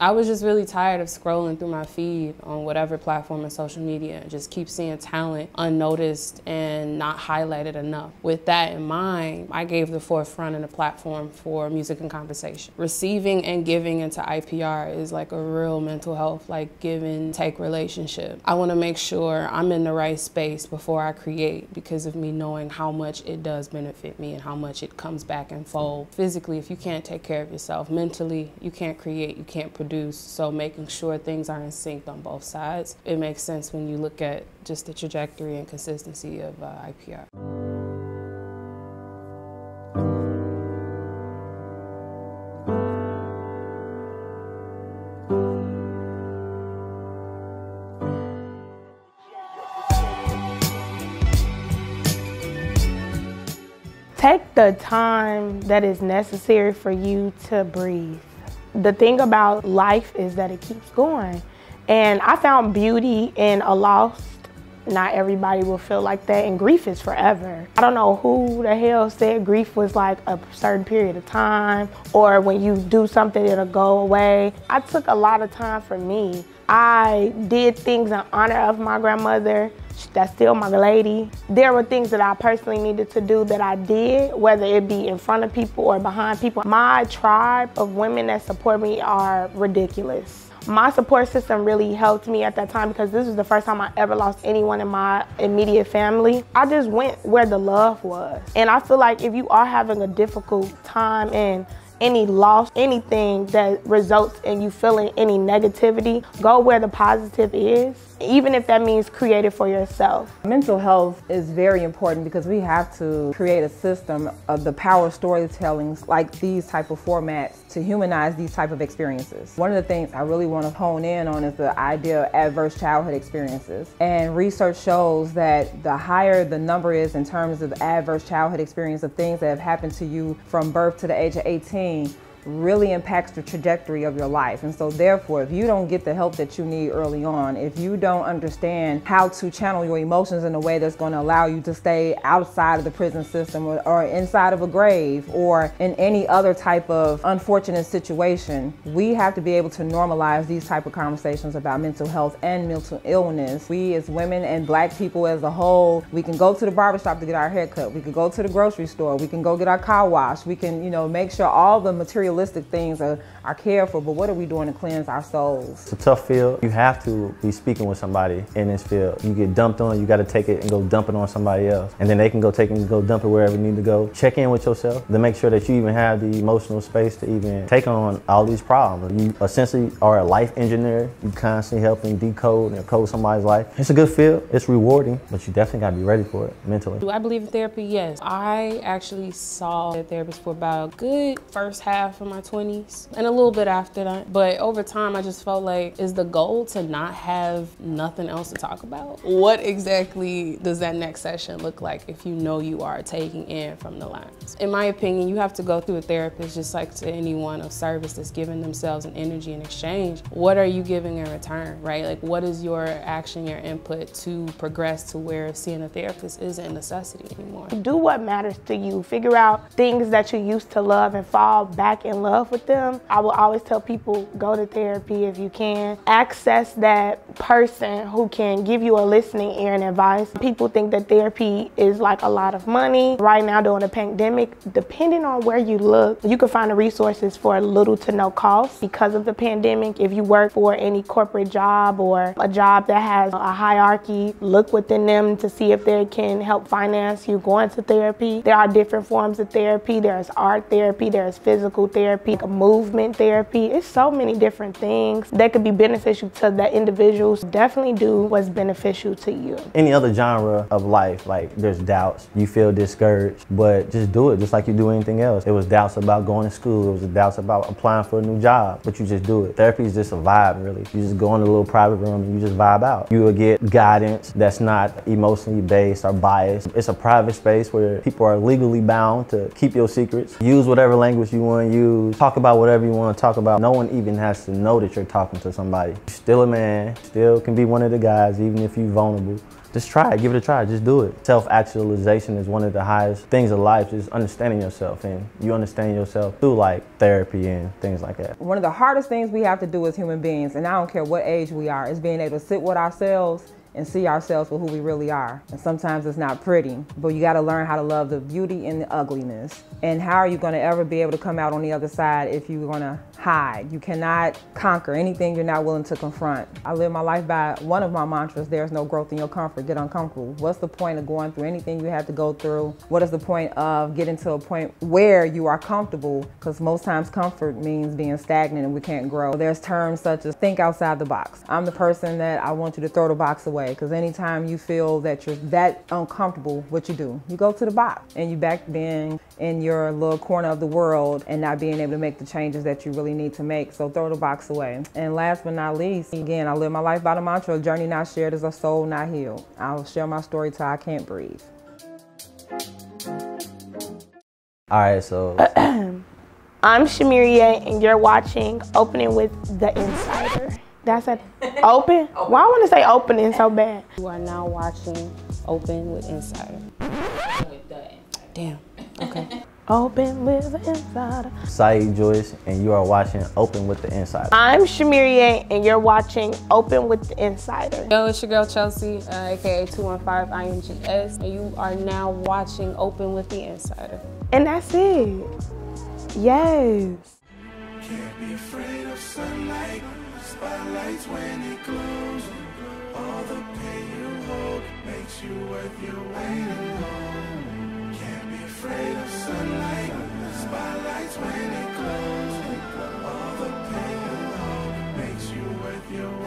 I was just really tired of scrolling through my feed on whatever platform of social media and just keep seeing talent unnoticed and not highlighted enough. With that in mind, I gave the forefront and a platform for music and conversation. Receiving and giving into IPR is like a real mental health, like give and take relationship. I want to make sure I'm in the right space before I create because of me knowing how much it does benefit me and how much it comes back and fold. Physically, if you can't take care of yourself, mentally, you can't create, you can't produce. So making sure things are in sync on both sides, it makes sense when you look at just the trajectory and consistency of IPR. Take the time that is necessary for you to breathe. The thing about life is that it keeps going. And I found beauty in a loss. Not everybody will feel like that, and grief is forever. I don't know who the hell said grief was like a certain period of time, or when you do something, it'll go away. I took a lot of time for me. I did things in honor of my grandmother. That's still my lady. There were things that I personally needed to do that I did, whether it be in front of people or behind people. My tribe of women that support me are ridiculous. My support system really helped me at that time because this was the first time I ever lost anyone in my immediate family. I just went where the love was. And I feel like if you are having a difficult time and any loss, anything that results in you feeling any negativity, go where the positive is, even if that means create it for yourself. Mental health is very important because we have to create a system of the power of storytelling like these type of formats to humanize these type of experiences. One of the things I really want to hone in on is the idea of adverse childhood experiences. And research shows that the higher the number is in terms of adverse childhood experience of things that have happened to you from birth to the age of 18, really impacts the trajectory of your life. And so therefore, if you don't get the help that you need early on, if you don't understand how to channel your emotions in a way that's going to allow you to stay outside of the prison system or inside of a grave or in any other type of unfortunate situation, we have to be able to normalize these type of conversations about mental health and mental illness. We as women and Black people as a whole, we can go to the barbershop to get our hair cut. We can go to the grocery store. We can go get our car washed. We can, make sure all the material things are cared for, but what are we doing to cleanse our souls? It's a tough field. You have to be speaking with somebody in this field. You get dumped on, you got to take it and go dump it on somebody else. And then they can go take it and go dump it wherever you need to go. Check in with yourself to make sure that you even have the emotional space to even take on all these problems. You essentially are a life engineer. You constantly helping decode and code somebody's life. It's a good field. It's rewarding, but you definitely got to be ready for it mentally. Do I believe in therapy? Yes. I actually saw a therapist for about a good first half of my 20s and a little bit after that. But over time, I just felt like, is the goal to not have nothing else to talk about? What exactly does that next session look like if you know you are taking in from the lines? In my opinion, you have to go through a therapist just like to anyone of service that's giving themselves an energy in exchange. What are you giving in return, right? Like, what is your action, your input to progress to where seeing a therapist isn't a necessity anymore? Do what matters to you. Figure out things that you used to love and fall back in love with them. I will always tell people, go to therapy if you can. Access that person who can give you a listening ear and advice. People think that therapy is like a lot of money. Right now during the pandemic, depending on where you look, you can find the resources for little to no cost because of the pandemic. If you work for any corporate job or a job that has a hierarchy, look within them to see if they can help finance you going to therapy. There are different forms of therapy. There's art therapy, there's physical therapy, movement therapy. It's so many different things that could be beneficial to the individuals. Definitely do what's beneficial to you. Any other genre of life, like there's doubts, you feel discouraged, but just do it just like you do anything else. It was doubts about going to school, it was doubts about applying for a new job, but you just do it. Therapy is just a vibe, really. You just go in a little private room and you just vibe out. You will get guidance that's not emotionally based or biased. It's a private space where people are legally bound to keep your secrets. Use whatever language you want to use. Talk about whatever you want to talk about. No one even has to know that you're talking to somebody. You're still a man, still can be one of the guys, even if you're vulnerable. just try it, give it a try, just do it. Self-actualization is one of the highest things in life, just understanding yourself, and you understand yourself through like therapy and things like that. One of the hardest things we have to do as human beings, and I don't care what age we are, is being able to sit with ourselves and see ourselves for who we really are. And sometimes it's not pretty, but you gotta learn how to love the beauty and the ugliness. And how are you gonna ever be able to come out on the other side if you're gonna hide? You cannot conquer anything you're not willing to confront. I live my life by one of my mantras: there's no growth in your comfort, get uncomfortable. What's the point of going through anything you have to go through? What is the point of getting to a point where you are comfortable? Because most times comfort means being stagnant and we can't grow. There's terms such as think outside the box. I'm the person that I want you to throw the box away, because anytime you feel that you're that uncomfortable, what you do? You go to the box and you back being in your little corner of the world and not being able to make the changes that you really need to make. So throw the box away. And last but not least, again, I live my life by the mantra: a journey not shared is a soul not healed. I'll share my story till I can't breathe. All right, so I'm Shamiria, and you're watching Opening with theNsider. That's it. Open? Why I want to say opening so bad? You are now watching Open with Insider. Damn. Okay. Open with theNsider. Saeed Joyce, and you are watching Open with theNsider. I'm Shamiria, and you're watching Open with theNsider. Yo, it's your girl Chelsea, aka 215INGS, and you are now watching Open with the Insider. And that's it. Yes. Can't be afraid of sunlight, spotlights when it glows. All the pain you hold makes you worth your weight in gold. Can't be afraid of sunlight, spotlights when it glows. All the pain you hold makes you worth your weight.